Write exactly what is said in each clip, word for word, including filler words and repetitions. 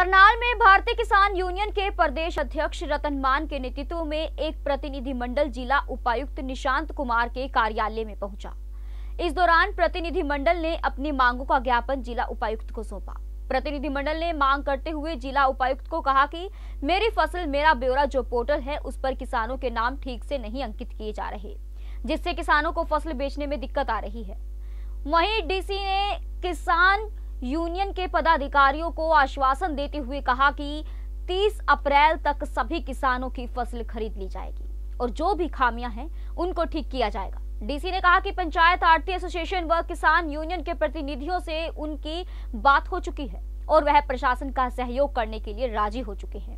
करनाल में भारतीय किसान यूनियन के प्रदेश अध्यक्ष रतन मान के नेतृत्व में एक प्रतिनिधिमंडल जिला उपायुक्त निशांत कुमार के कार्यालय में पहुंचा। इस दौरान प्रतिनिधिमंडल ने अपनी मांगों का ज्ञापन जिला उपायुक्त को सौंपा। प्रतिनिधिमंडल ने मांग करते हुए जिला उपायुक्त को कहा कि मेरी फसल मेरा ब्यौरा जो पोर्टल है उस पर किसानों के नाम ठीक से नहीं अंकित किए जा रहे, जिससे किसानों को फसल बेचने में दिक्कत आ रही है। वहीं डीसी ने किसान यूनियन के पदाधिकारियों को आश्वासन देते हुए कहा कि तीस अप्रैल तक सभी किसानों की फसल खरीद ली जाएगी और जो भी खामियां हैं उनको ठीक किया जाएगा। डीसी ने कहा कि पंचायत आढ़ती एसोसिएशन व किसान यूनियन के प्रतिनिधियों से उनकी बात हो चुकी है और वह प्रशासन का सहयोग करने के लिए राजी हो चुके हैं।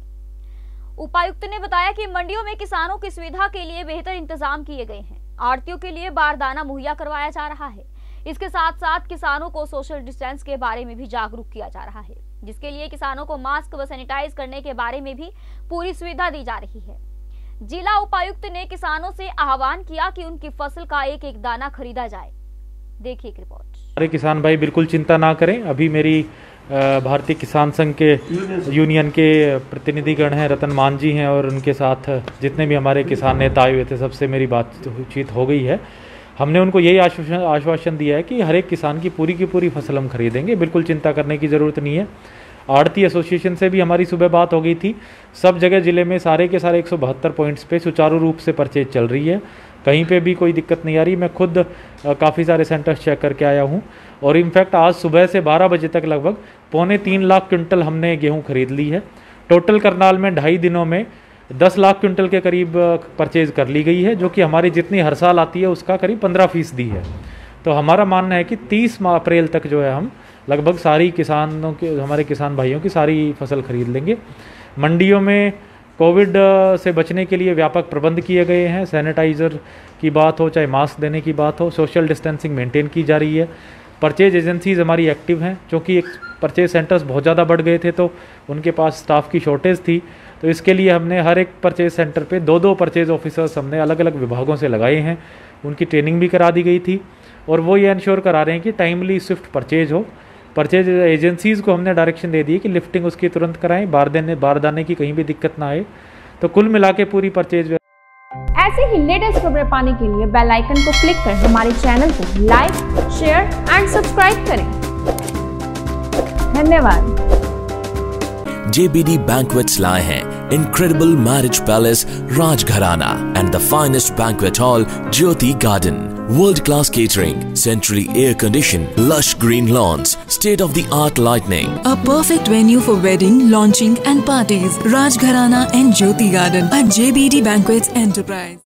उपायुक्त ने बताया कि मंडियों में किसानों की सुविधा के लिए बेहतर इंतजाम किए गए हैं। आढ़तियों के लिए बारदाना मुहैया करवाया जा रहा है। इसके साथ साथ किसानों को सोशल डिस्टेंस के बारे में भी जागरूक किया जा रहा है, जिसके लिए किसानों को मास्क व सैनिटाइज करने के बारे में भी पूरी सुविधा दी जा रही है। जिला उपायुक्त ने किसानों से आह्वान किया कि उनकी फसल का एक एक दाना खरीदा जाए। देखिए एक रिपोर्ट। अरे किसान भाई बिल्कुल चिंता ना करें। अभी मेरी भारतीय किसान संघ के यूनियन के प्रतिनिधिगण हैं, रतन मान जी हैं, और उनके साथ जितने भी हमारे किसान नेता आए हुए थे सबसे मेरी बातचीत हो गई है। हमने उनको यही आश्वासन आश्वासन दिया है कि हर एक किसान की पूरी की पूरी फसल हम खरीदेंगे, बिल्कुल चिंता करने की ज़रूरत नहीं है। आढ़ती एसोसिएशन से भी हमारी सुबह बात हो गई थी। सब जगह ज़िले में सारे के सारे एक सौ बहत्तर पॉइंट्स पे सुचारू रूप से परचेज चल रही है, कहीं पे भी कोई दिक्कत नहीं आ रही। मैं खुद काफ़ी सारे सेंटर्स चेक करके आया हूँ और इनफैक्ट आज सुबह से बारह बजे तक लगभग पौने तीन लाख क्विंटल हमने गेहूँ खरीद ली है। टोटल करनाल में ढाई दिनों में दस लाख क्विंटल के करीब परचेज कर ली गई है, जो कि हमारी जितनी हर साल आती है उसका करीब पंद्रह फीसदी है। तो हमारा मानना है कि तीस अप्रैल तक जो है हम लगभग सारी किसानों के हमारे किसान भाइयों की सारी फसल खरीद लेंगे। मंडियों में कोविड से बचने के लिए व्यापक प्रबंध किए गए हैं। सैनिटाइज़र की बात हो, चाहे मास्क देने की बात हो, सोशल डिस्टेंसिंग मेंटेन की जा रही है। परचेज एजेंसीज हमारी एक्टिव हैं, क्योंकि एक परचेज सेंटर्स बहुत ज़्यादा बढ़ गए थे तो उनके पास स्टाफ की शॉर्टेज थी। तो इसके लिए हमने हर एक परचेज सेंटर पे दो दो परचेज ऑफिसर्स हमने अलग अलग विभागों से लगाए हैं। उनकी ट्रेनिंग भी करा दी गई थी और वो ये इंश्योर करा रहे हैं कि टाइमली स्विफ्ट परचेज हो। परचेज एजेंसीज़ को हमने डायरेक्शन दे दी कि लिफ्टिंग उसकी तुरंत कराएं, बारदाने बारदाने की कहीं भी दिक्कत ना आए। तो कुल मिला के पूरी परचेज। ऐसे ही लेटेस्ट खबरें पाने के लिए बेल आइकन को क्लिक कर हमारे चैनल को लाइक, शेयर एंड सब्सक्राइब करें। धन्यवाद। J B D Banquets लाए हैं incredible marriage palace Rajgharana and the finest banquet hall Jyoti Garden. World-class catering, centrally air-conditioned, lush green lawns, state-of-the-art lighting. A perfect venue for wedding, launching and parties. Rajgharana and Jyoti Garden at J B D Banquets Enterprise.